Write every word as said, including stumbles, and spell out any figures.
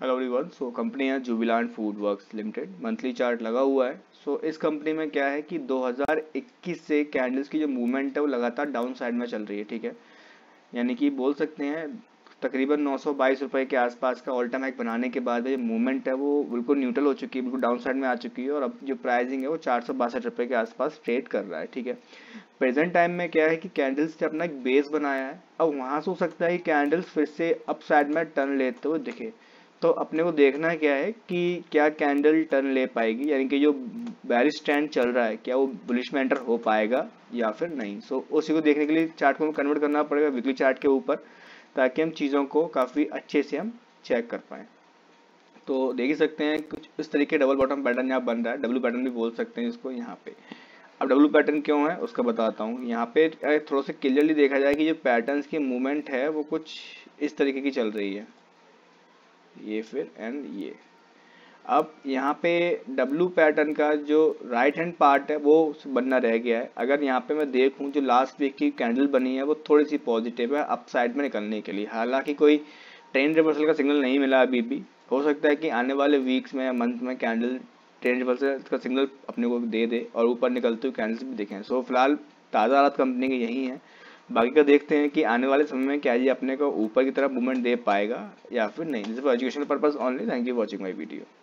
Hello everyone. So company है Jubilant Food Works Limited. Monthly chart लगा हुआ है। सो so, इस कंपनी में क्या है कि दो हज़ार इक्कीस से कैंडल्स की जो मूवमेंट है वो लगातार डाउन साइड में चल रही है। ठीक है, यानी कि बोल सकते हैं तकरीबन नौ सौ बाईस रुपए के आसपास का ऑल टाइम हाइक बनाने के बाद जो मूवमेंट है वो बिल्कुल न्यूट्रल हो चुकी है, बिल्कुल डाउन साइड में आ चुकी है और अब जो प्राइसिंग है वो चार सौ बासठ रुपये के आसपास ट्रेड कर रहा है। ठीक है, प्रेजेंट टाइम में क्या है कि कैंडल्स ने अपना एक बेस बनाया है। अब वहाँ से हो सकता है कि कैंडल्स फिर से अप साइड में टर्न लेते हुए दिखे, तो अपने को देखना क्या है कि क्या कैंडल टर्न ले पाएगी, यानी कि जो बेरिश ट्रेंड चल रहा है क्या वो बुलिश में एंटर हो पाएगा या फिर नहीं। सो so, उसी को देखने के लिए चार्ट को कन्वर्ट करना पड़ेगा वीकली चार्ट के ऊपर, ताकि हम चीज़ों को काफ़ी अच्छे से हम चेक कर पाएँ। तो देख ही सकते हैं कुछ इस तरीके डबल बॉटम पैटर्न यहाँ बन रहा है, डब्ल्यू पैटर्न भी बोल सकते हैं इसको यहाँ पे। अब डब्ल्यू पैटर्न क्यों है उसका बताता हूँ। यहाँ पे थोड़ा सा क्लियरली देखा जाए कि जो पैटर्न्स की मूवमेंट है वो कुछ इस तरीके की चल रही है, ये फिर एंड ये। अब यहाँ पे डब्ल्यू पैटर्न का जो राइट हैंड पार्ट है वो बनना रह गया है। अगर यहाँ पे मैं देखूँ जो लास्ट वीक की कैंडल बनी है वो थोड़ी सी पॉजिटिव है अप साइड में निकलने के लिए, हालांकि कोई ट्रेंड रिवर्सल का सिग्नल नहीं मिला अभी भी। हो सकता है कि आने वाले वीक्स में या मंथ में कैंडल ट्रेंड रिवर्सल का सिग्नल अपने को दे दे और ऊपर निकलते हुए कैंडल्स भी दिखें। सो फिलहाल ताज़ा हालात कंपनी के यही है। बाकी का देखते हैं कि आने वाले समय में क्या ये अपने को ऊपर की तरफ मूवमेंट दे पाएगा या फिर नहीं। This for educational purpose only. Thank you watching my video.